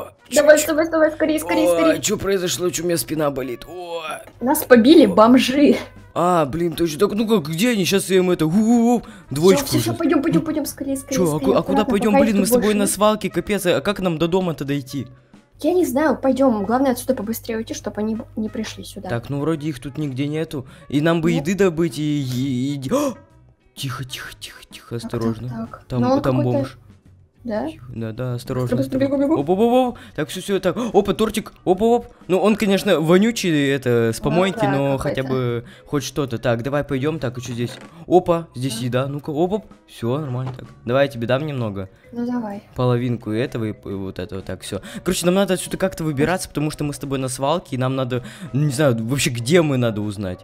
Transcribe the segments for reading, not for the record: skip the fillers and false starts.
Давай, давай, давай, скорее, скорее, скорее. Что произошло? Что у меня спина болит? Нас побили бомжи. Блин, точно. Так, ну как, где они? Сейчас я им это... Двоечку. Все, пойдем, скорее, скорее. Чё, а куда пойдем? Блин, мы с тобой на свалке, капец. А как нам до дома-то дойти? Я не знаю, пойдем. Главное отсюда побыстрее уйти, чтобы они не пришли сюда. Так, ну вроде их тут нигде нету. И нам бы еды добыть и... Тихо, тихо, тихо, тихо, осторожно. Там бомж. Да? Да, осторожно. Бегу. Оп. Так, все, так. Опа, тортик. Оп. Ну, он, конечно, вонючий, это, с помойки, но хотя бы хоть что-то. Так, давай пойдем. Так, и что здесь? Опа, здесь еда. Ну-ка, оп. Все, нормально. Так, давай я тебе дам немного. Ну, давай. Половинку этого и вот этого. Так, все. Короче, нам надо отсюда как-то выбираться, потому что мы с тобой на свалке, и нам надо, не знаю, вообще, где мы надо узнать.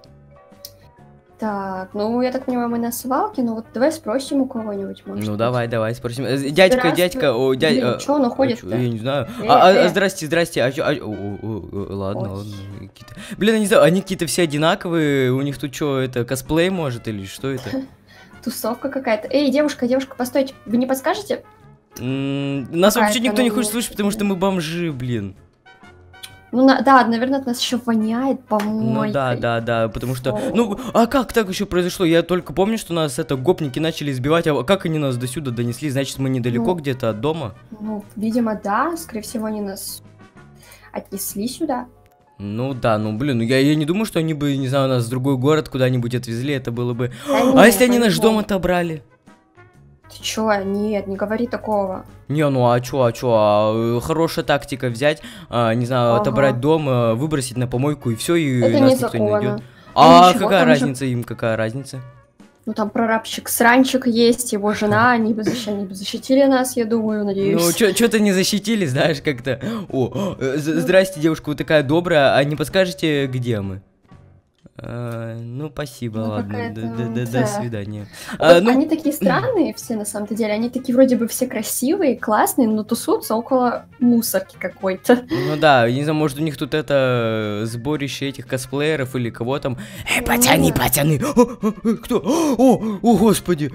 Так, ну, я так понимаю, мы на свалке, ну вот давай спросим у кого-нибудь, может. Ну, давай, спросим. Дядька, Дядя, что он уходит-то? Я не знаю. Здрасте. Ладно. Блин, я не знаю, они какие-то все одинаковые, у них тут что, это, косплей может или что это? Тусовка какая-то. Эй, девушка, постойте, вы не подскажете? Нас вообще никто не хочет слушать, потому что мы бомжи, блин. Ну, да, наверное, от нас еще воняет помойкой. Ну да, потому что... Ну, а как так еще произошло? Я только помню, что нас гопники начали избивать, а как они нас до сюда донесли? Значит, мы недалеко где-то от дома? Ну, видимо, да, скорее всего, они нас отнесли сюда. Ну да, блин, я не думаю, что они бы, не знаю, нас в другой город куда-нибудь отвезли, это было бы... Да если они наш дом отобрали? Ты чё? Нет, не говори такого. Не, ну а чё, хорошая тактика взять, не знаю, отобрать дом, выбросить на помойку и все, и это нас никто не найдет. А какая разница им, какая разница? Ну там прорабчик Сранчик есть, его жена, они бы защитили нас, я думаю, надеюсь. Ну, что-то не защитили, знаешь, как-то. Здрасте, девушка, вы такая добрая, а не подскажете, где мы? Ну, спасибо, ладно, до свидания. Они такие странные все, на самом-то деле, они такие вроде бы все красивые, классные, но тусуются около мусорки какой-то. Ну да, не знаю, может у них тут это сборище этих косплееров или кого там. Пацаны! Кто? О, господи!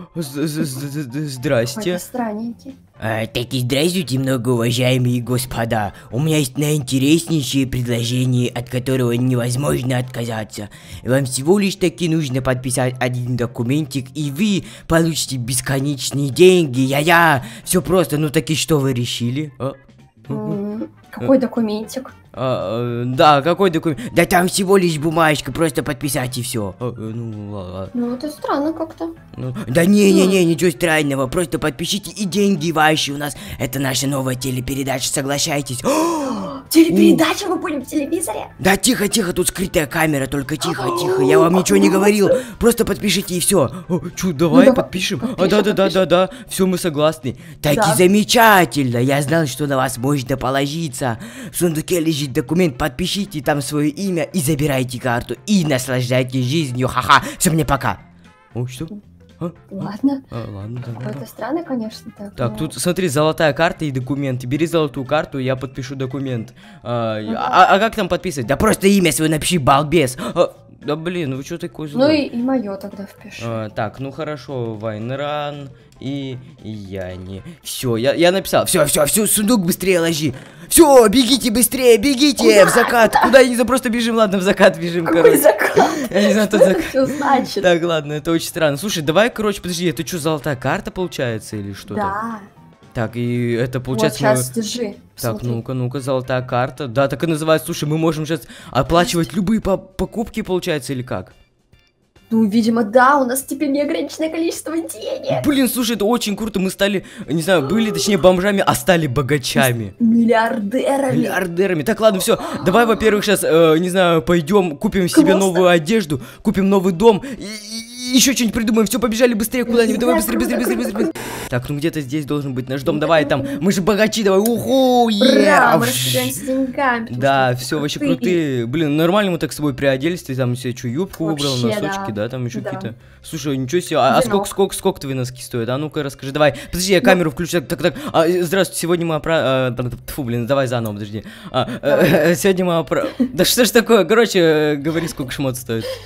Здрасте. Странненький. Так и здравствуйте, многоуважаемые господа. У меня есть наинтереснейшее предложение, от которого невозможно отказаться. Вам всего лишь таки нужно подписать один документик, и вы получите бесконечные деньги. Все просто, ну так и что вы решили? Какой документик? Да, какой документ? Да там всего лишь бумажка, просто подписать и все. Ну, это странно как-то. Да не, ничего странного, просто подпишите и деньги ваши у нас. Это наша новая телепередача, соглашайтесь. Телепередача, мы будем в телевизоре? Да тихо, тут скрытая камера, только тихо, я вам ничего не говорил. Просто подпишите и все. Давай подпишем. Да, все, мы согласны. Так и замечательно, я знал, что на вас можно положиться. В сундуке лежит документ, подпишите там свое имя и забирайте карту. И наслаждайтесь жизнью, ха-ха. Все, мне пока. Что? Ладно. Ладно. Какой-то странный, конечно. Так, тут смотри, золотая карта и документы. Бери золотую карту, я подпишу документ. А как там подписывать? Да просто имя свое напиши, балбес. Да блин, вы что такой злой? Ну и мое тогда впишу. Так, ну хорошо, Вайнран и Яни. Все, я написал. Все, сундук быстрее ложи. Все, бегите быстрее, бегите в закат. Куда не просто бежим, ладно, в закат бежим. Какой закат? Я не знаю, тут закат. Что значит? Так, ладно, это очень странно. Слушай, давай, короче, подожди, это что, золотая карта получается или что-то? Да. Так, и это получается... Вот, сейчас, держи. Так, ну-ка, золотая карта. Да, так и называется. Слушай, мы можем сейчас оплачивать любые покупки, получается, или как? Ну, видимо, да, у нас теперь неограниченное количество денег. Блин, слушай, это очень круто. Мы стали, не знаю, были, точнее, бомжами, а стали богачами. Миллиардерами. Так, ладно, все. Давай, во-первых, сейчас, не знаю, пойдем, купим себе новую одежду, купим новый дом и еще что-нибудь придумаем. Все, побежали быстрее куда-нибудь. Давай, быстрее. Так, ну где-то здесь должен быть наш дом. Давай, там, мы же богачи, давай. Уху, ура, мы распределяемся деньгами. Да, все, вообще крутые. Блин, нормально мы так с собой приоделись. Ты там себе что, юбку выбрал, носочки, да, там еще какие-то. Слушай, ничего себе. А сколько твои носки стоят? А ну-ка расскажи. Давай, подожди, я камеру включу. Так. Здравствуйте, сегодня мы Фу, блин, давай заново, подожди. Сегодня мы Да что ж такое? Короче, говори, сколько шмот стоит.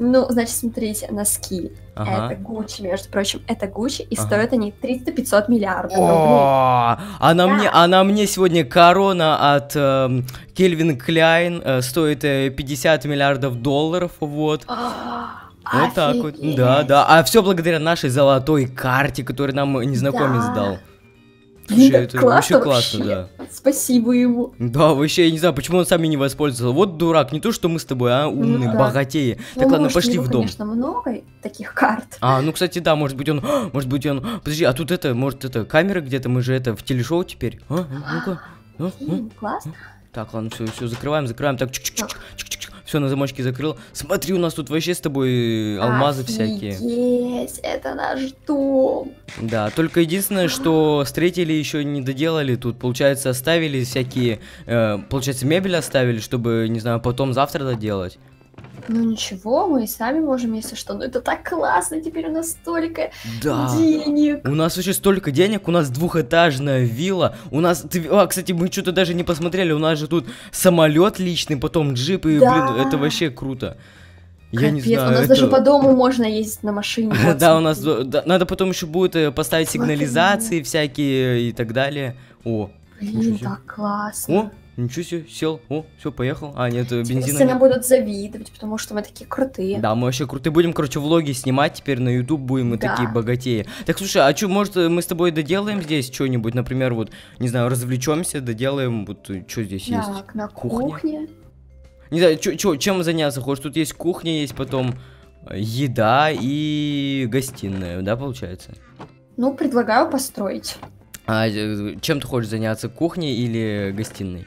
Ну, значит, смотрите, носки. Ага. Это Гуччи, между прочим, это Гуччи, и стоят они 300-500 миллиардов рублей. О, а на мне сегодня корона от Кельвин Кляйн стоит 50 миллиардов долларов, вот. Вот так вот. Да, да. А все благодаря нашей золотой карте, которую нам незнакомец дал. Слушай, это вообще классно, да. Спасибо ему. Да, вообще, я не знаю, почему он сами не воспользовался. Вот дурак, не то, что мы с тобой, а умные, богатеи. Так, ладно, пошли в дом. Конечно, много таких карт. Ну, кстати, да, может быть он... Подожди, а тут может камера где-то, мы же в телешоу теперь. Ну-ка. Классно. Так, ладно, все, закрываем. Так, чик-чик-чик. Все, на замочке закрыл. Смотри, у нас тут вообще с тобой алмазы всякие. Есть, это наш дом. Да, только единственное, что строители еще не доделали. Тут, получается, оставили всякие... получается, мебель оставили, чтобы, не знаю, потом завтра доделать. Ну ничего, мы и сами можем, если что. Ну это так классно, теперь у нас столько денег. У нас вообще столько денег, у нас двухэтажная вилла. У нас, кстати, мы что-то даже не посмотрели, у нас же тут самолет личный, потом джип, и, блин, это вообще круто. Я не знаю, у нас даже по дому можно ездить на машине. Да, у нас, надо потом еще будет поставить сигнализации всякие и так далее. Блин, так классно. Ничего себе, сел, все, поехал. Нет, бензина все нам будут завидовать, потому что мы такие крутые. Да, мы вообще крутые. Будем, короче, влоги снимать теперь на YouTube, будем мы такие богатеи. Так, слушай, а что, может, мы с тобой доделаем здесь что-нибудь? Например, вот, не знаю, развлечемся, доделаем, вот, что здесь есть? Так, на кухне. Не знаю, чем заняться хочешь? Тут есть кухня, есть потом еда и гостиная, да, получается? Ну, предлагаю построить. Чем ты хочешь заняться, кухней или гостиной?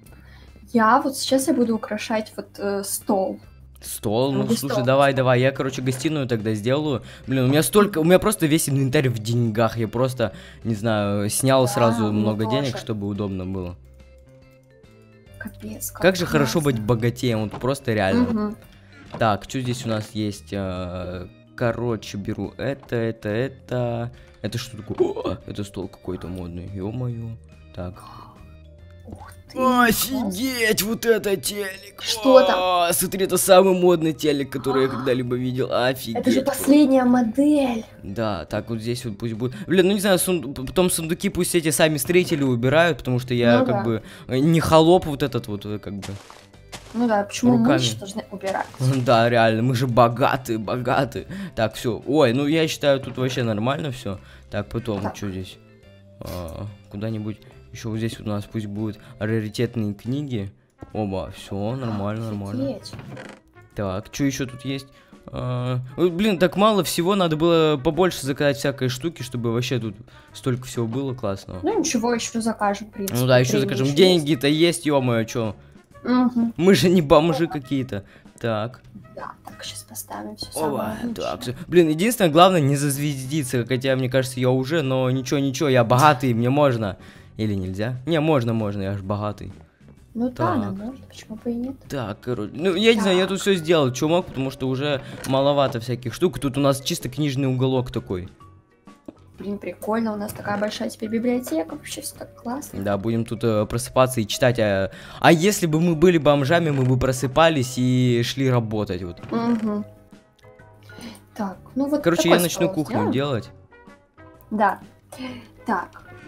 Я вот сейчас буду украшать вот стол. Стол? Ну, слушай, давай, я, короче, гостиную тогда сделаю. Блин, у меня просто весь инвентарь в деньгах, я просто, не знаю, снял сразу много денег, чтобы удобно было. Капец, как же хорошо быть богатеем, вот просто реально. Так, что здесь у нас есть? Короче, беру это. Это что такое? Это стол какой-то модный, ё-моё. Так. Ух ты. Офигеть, вот это телек. Что там? Смотри, это самый модный телек, который я когда-либо видел. Офигеть. Это же последняя модель. Да, так вот здесь вот пусть будет. Блин, ну не знаю, потом сундуки пусть эти сами строители убирают, потому что я бы не холоп вот этот вот как бы. Ну да, почему мы еще должны убирать? Да, реально, мы же богатые. Так, все. Ой, ну я считаю, тут вообще нормально все. Так, потом, что здесь? Куда-нибудь еще вот здесь вот у нас пусть будут раритетные книги. Оба, все, нормально. Так, что еще тут есть? Блин, так мало всего, надо было побольше заказать всякой штуки, чтобы вообще тут столько всего было классного. Ну ничего, еще закажем, в принципе. Ну да, еще закажем. Деньги-то есть, ё-моё, что? Мы же не бомжи какие-то. Так. Да, так, сейчас поставим все самое лучшее. Блин, единственное, главное не зазвездиться, хотя, мне кажется, я уже, но ничего, я богатый, мне можно. Или нельзя? Не, можно, я ж богатый. Ну да, нам можно, почему бы и нет. Так, короче, ну я не знаю, я тут все сделал, что мог, потому что уже маловато всяких штук. Тут у нас чисто книжный уголок такой. Блин, прикольно, у нас такая большая теперь библиотека, вообще все так классно. Да, будем тут просыпаться и читать. А если бы мы были бомжами, мы бы просыпались и шли работать вот. Угу. Так, ну вот. Короче, я начну кухню делать. Да. Так.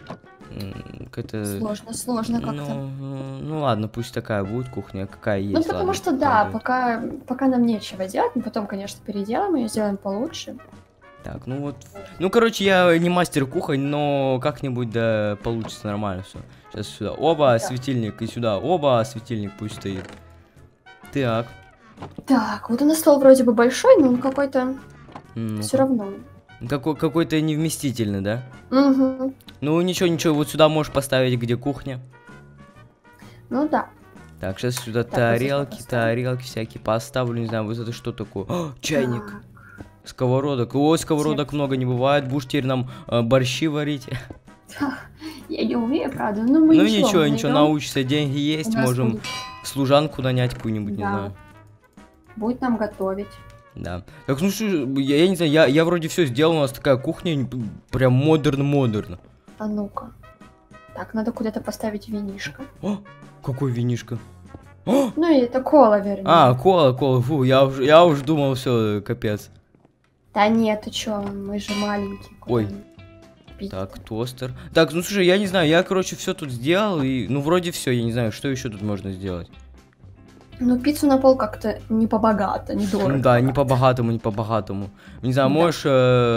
Сложно как-то. Ну ладно, пусть такая будет кухня, какая есть. Ну потому что да, пока нам нечего делать, мы потом, конечно, переделаем ее, сделаем получше. Так, ну вот. Ну, короче, я не мастер кухонь, но как-нибудь да получится нормально все. Сейчас сюда. Оба, светильник, и сюда. Оба, светильник пусть стоит. Так. Так, вот у нас стол вроде бы большой, но он какой-то все равно. Какой-то невместительный, да? Угу. Ну, ничего, вот сюда можешь поставить, где кухня. Ну да. Так, сейчас сюда тарелки всякие поставлю, не знаю, вот это что такое? Чайник. Сковородок. Ой, сковородок много не бывает. Будешь теперь нам борщи варить. Я не умею, правда. Но мы ничего, научишься. Деньги есть, можем служанку нанять какую-нибудь, не знаю. Будет нам готовить. Да. Так, ну что, я не знаю, я вроде все сделал, у нас такая кухня прям модерн. А ну-ка. Так, надо куда-то поставить винишко. О, какой винишко? Ну, и это кола, вернее. А, кола, фу, я уж думал, все, капец. Да нет, ты чё, мы же маленькие. Ой. Так, тостер. Так, ну слушай, я не знаю, я, короче, все тут сделал, и, ну, вроде все, я не знаю, что еще тут можно сделать. Ну, пиццу на пол как-то не по-богато, не дорого. Да, не по-богатому, не по-богатому. Не знаю, можешь,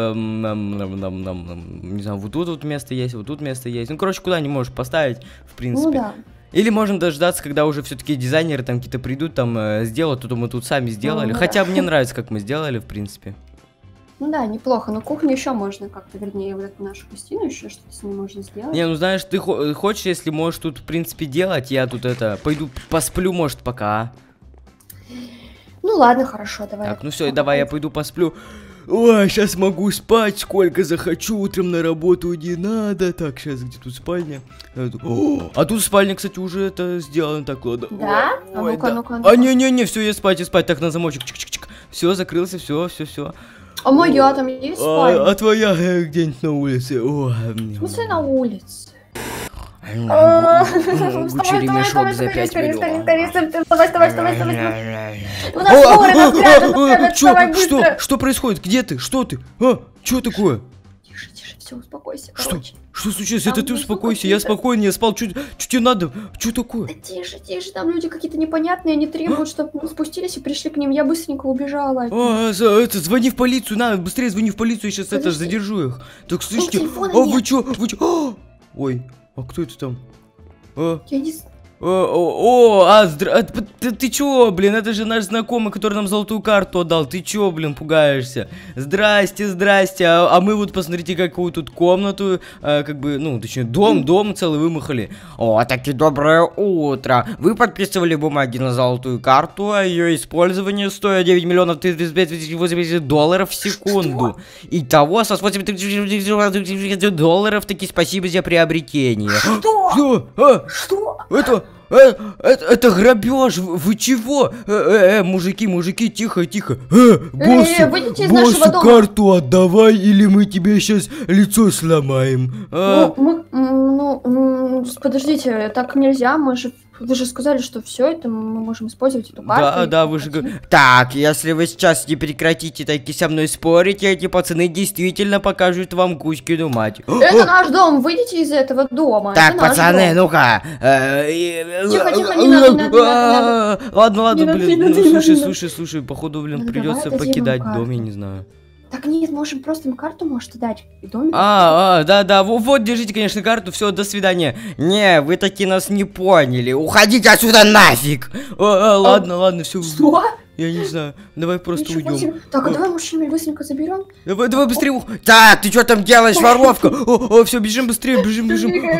не знаю, вот тут вот место есть, вот тут место есть. Ну, короче, куда не можешь поставить, в принципе. Ну, да. Или можем дождаться, когда уже все-таки дизайнеры там какие-то придут, там сделают, то мы тут сами сделали. Ну, хотя да. мне нравится, как мы сделали, в принципе. Ну да, неплохо, но кухню еще можно как-то, вернее, вот эту нашу гостиную еще что-то с ней можно сделать. Не, ну знаешь, ты хочешь, если можешь тут, в принципе, делать, я тут пойду посплю, может, пока. Ну ладно, хорошо, давай. Так, ну все, давай я пойду посплю. Ой, сейчас могу спать, сколько захочу, утром на работу не надо. Так, сейчас где тут спальня? О, а тут спальня, кстати, уже это сделано, так, ладно. Да? А Ой, ну-ка, да. ну-ка. А, не, все, я спать, так, на замочек, чик-чик-чик. Все, закрылся, все. А моя там есть спальня? А твоя где-нибудь на улице? О, в смысле на улице? Гуччи ремешок за 5 миллионов. Вставай. У нас воры разряжены, вставай быстро. Что происходит? Где ты? Что ты? А, что такое? Тише, все, успокойся, Что? короче. Что случилось? Там Это ты люди успокойся, я какие-то. спокойно, я спал. Что тебе надо? Что такое? Да тише, там люди какие-то непонятные, они требуют, чтобы мы спустились и пришли к ним. Я быстренько убежала. Звони в полицию, надо, быстрее звони в полицию, я сейчас Подожди. задержу их. Так, слышите? телефона Вы нет. чё? Ой, а кто это там? Я не знаю. Ты чё, блин, это же наш знакомый, который нам золотую карту отдал. Ты чё, блин, пугаешься? Здрасте, а мы вот посмотрите, какую тут комнату, как бы, ну, точнее, дом целый вымахали. О, таки доброе утро. Вы подписывали бумаги на золотую карту, а ее использование стоит 9 миллионов 380 долларов в секунду. Итого со 80 долларов, таки спасибо за приобретение. Что? Всё, Что? это грабеж, вы чего? Мужики, тихо. Выйдите из нашего дома. Карту отдавай, или мы тебе сейчас лицо сломаем. Подождите, так нельзя, вы же сказали, что все это мы можем использовать эту карту. Да, вы же говорите. Так, если вы сейчас не прекратите таки со мной спорить, эти пацаны действительно покажут вам Кузькину мать. Это наш дом, выйдите из этого дома. Так, это наш пацаны, дом. ну-ка. Тихо, не надо. Ладно, Не блин, надо, ну не надо. слушай, походу, блин, Ну, придется давай отдадим покидать им дом, я карту. не знаю. Так нет, можем просто им карту, может, дать. И дом. Да, вот, держите, конечно, карту, все, до свидания. Не, вы таки нас не поняли. Уходите отсюда нафиг. Ладно, все. Что? Я не знаю, давай просто Ничего уйдем. себе. Так, а давай мужчину быстренько заберем. Давай быстрее. Так, ты что там делаешь, воровка? Все, бежим быстрее, бежим.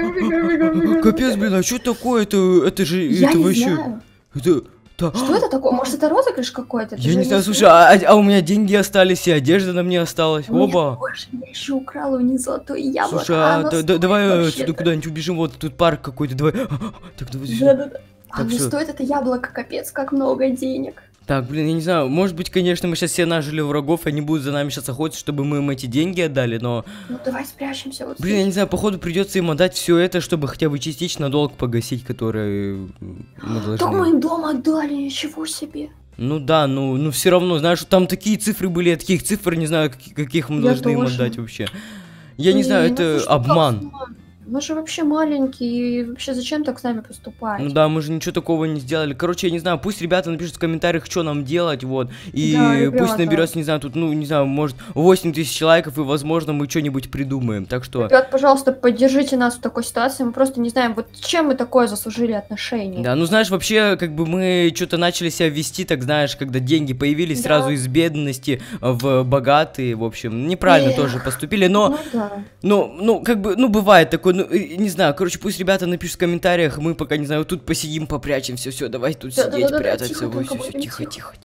Капец, блин, а что такое? Это же, Я это не вообще... знаю. Это... Что это такое? Может, это розыгрыш какой-то? Я не знаю, слушай, а у меня деньги остались, и одежда на мне осталась. Оба. Боже, я еще украла у них золотое яблоко. Слушай, давай вообще-то. отсюда куда-нибудь убежим, вот тут парк какой-то, давай. Так, давай. Да. А Так, ну всё. стоит это яблоко, капец, как много денег. Так, блин, я не знаю, может быть, конечно, мы сейчас все нажили врагов, и они будут за нами сейчас охотиться, чтобы мы им эти деньги отдали, но... Ну давай спрячемся вот Блин, я здесь. не знаю, походу придется им отдать все это, чтобы хотя бы частично долг погасить, который мы должны. Так мы им дом отдали, ничего себе. Ну да, ну все равно, знаешь, там такие цифры были, я таких цифр не знаю, каких мы Я должны им тоже. отдать вообще. Я не знаю, это обман. Мы же вообще маленькие, и вообще зачем так с нами поступать? Ну да, мы же ничего такого не сделали. Короче, я не знаю, пусть ребята напишут в комментариях, что нам делать, вот. И Да, пусть ребята. наберется, не знаю, тут, ну, не знаю, может, 8000 лайков, и, возможно, мы что-нибудь придумаем. Так что... Ребят, пожалуйста, поддержите нас в такой ситуации, мы просто не знаем, вот чем мы такое заслужили отношения. Да, ну знаешь, вообще, как бы мы что-то начали себя вести, так знаешь, когда деньги появились, Да. сразу из бедности в богатые, в общем, неправильно Эх. тоже поступили, но... Ну да. Ну, как бы, ну, бывает такое, ну, не знаю, короче, пусть ребята напишут в комментариях, мы пока, не знаю, тут посидим, попрячемся, все, давай тут сидеть, Да-да-да-да, прятаться, тихо, ой, только все, будем тихо. тихо.